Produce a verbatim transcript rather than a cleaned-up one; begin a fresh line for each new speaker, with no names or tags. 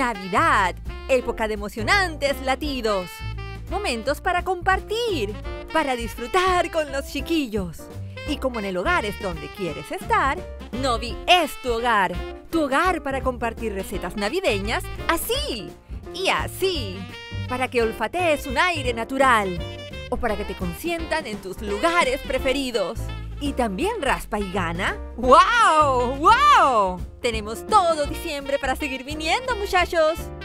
Navidad, época de emocionantes latidos. Momentos para compartir, para disfrutar con los chiquillos. Y como en el hogar es donde quieres estar, Novi es tu hogar. Tu hogar para compartir recetas navideñas así y así. Para que olfatees un aire natural. O para que te consientan en tus lugares preferidos. ¿Y también raspa y gana? ¡Wow! ¡Wow! Tenemos todo diciembre para seguir viniendo, muchachos.